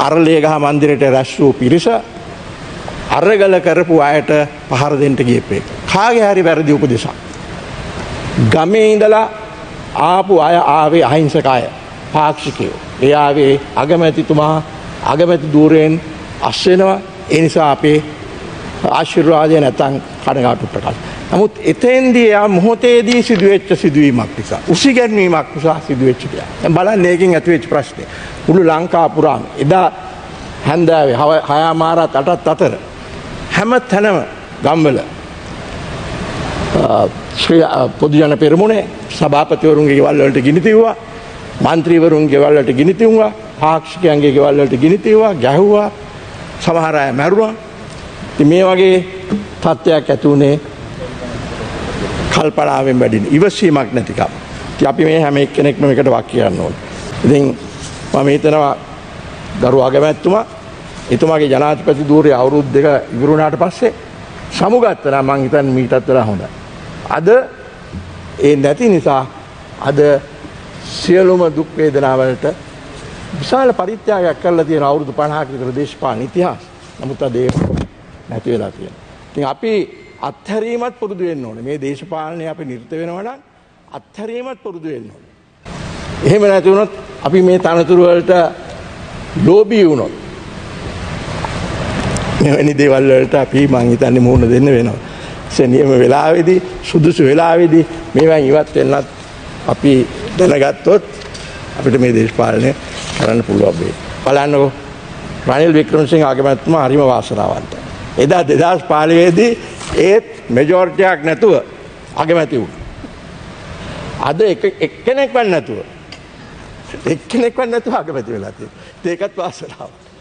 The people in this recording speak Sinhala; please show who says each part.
Speaker 1: අරලියගහ මන්දිරයට රැස් වූ පිරිස අරගල කරපු අයට පහර දෙන්න ගියපේ. කාගේ හරි වැරදි උපදේශක්. ගමේ ඉඳලා ආපු අය ආවේ අහිංසක අය. පාක්ෂිකයෝ. ඒ ආවේ අගමැතිතුමා අගමැති ධූරයෙන් අස් වෙනවා. ඒ නිසා අපේ ආශිර්වාදය නැතන් කඩගාටු ප්‍රකාශ. නමුත් එතෙන්දී යා මොහොතේදී සිදුවෙච්ච සිදුවීමක් නිසා උසිගැන්වීමක් නිසා සිදුවෙච්ච දෙයක්. දැන් බලන්න ඒකෙන් ඇතිවෙච්ච ප්‍රශ්නේ. මුළු ලංකා පුරාම එදා හැන්දෑවේ 6:08ත් අතර හැම තැනම ගම්වල ශ්‍රී පොදු ජන පෙරමුණේ සභාපතිවරුන්ගේ ගෙවල් වලට ගිනි තියුවා, മന്ത്രിවරුන්ගේ ගෙවල් වලට ගිනි තියුවා, පාක්ෂිකයන්ගේ ගෙවල් වලට ගිනි තියුවා, ගැහුවා, සමහර අය මැරුණා. ඉතින් මේ වගේ තත්ත්වයක් ඇති උනේ කල්පනාවෙන් වැඩින ඉවසීමක් නැතිකම. ඉතින් අපි මේ හැම එක්කෙනෙක්ම මේකට වක් කියන්න ඕනේ. ඉතින් මම හිතනවා දරු අගමැතිතුමා එතුමාගේ ජනාධිපති ධූරය අවුරුදු 2 ඉවරුණාට පස්සේ සමුගත්තා නම් මං හිතන්නේ මීටත් වඩා හොඳයි. අද ඒ නැති නිසා අද සියලුම දුක් වේදනා වලට විශාල පරිත්‍යාගයක් කරලා තියෙන අවුරුදු 50ක විතර දේශපාලන ඉතිහාස. නමුත් අද ඒක නැති වෙලා තියෙනවා. ඉතින් අපි අත්හැරීමත් පුරුදු වෙන්න ඕනේ. මේ දේශපාලනයේ අපි නිරත වෙනවා නම් අත්හැරීමත් පුරුදු වෙන්න ඕනේ. එහෙම නැති වුණොත් අපි මේ තනතුරු වලට ලෝභී වුණොත් මෙවැනි දේවල් වලට අපි මං හිතන්නේ මුහුණ දෙන්න වෙනවා. සෙනියම වෙලාවේදී සුදුසු වෙලාවේදී මේවෙන් ඉවත් වෙන්නත් අපි දැනගත්තොත් අපිට මේ දේශපාලනය කරන්න පුළුවන් වෙයි. බලන්නකො රනිල් වික්‍රමසිංහ අගමැතිතුමා හරිම වාසනාවන්තයි. එදා 2015 දී ඒත් මෙජොරිටියක් නැතුව අගමැති වුණා. අද එක්කෙනෙක්වත් නැතුව අගමැති වෙලා තියෙනවා. ඒකත් වාසනාවක්.